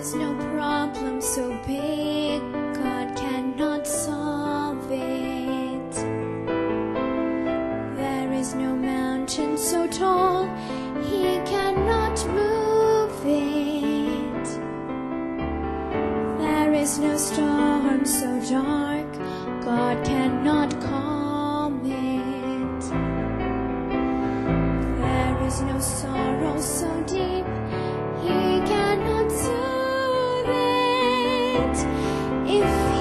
is no problem so big God cannot solve it. There is no mountain so tall He cannot move it. There is no storm so dark God cannot calm it. There is no sorrow so deep He cannot soothe it. If